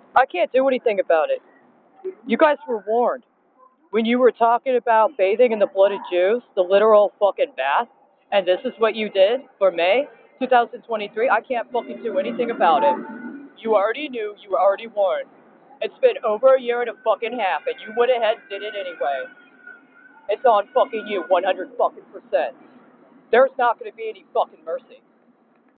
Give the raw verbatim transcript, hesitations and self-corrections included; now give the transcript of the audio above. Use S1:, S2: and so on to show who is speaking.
S1: I can't do anything about it. You guys were warned. When you were talking about bathing in the blood of Jews, the literal fucking bath, and this is what you did for May twenty twenty-three, I can't fucking do anything about it. You already knew, you were already warned. It's been over a year and a fucking half, and you went ahead and did it anyway. It's on fucking you, one hundred fucking percent. There's not going to be any fucking mercy.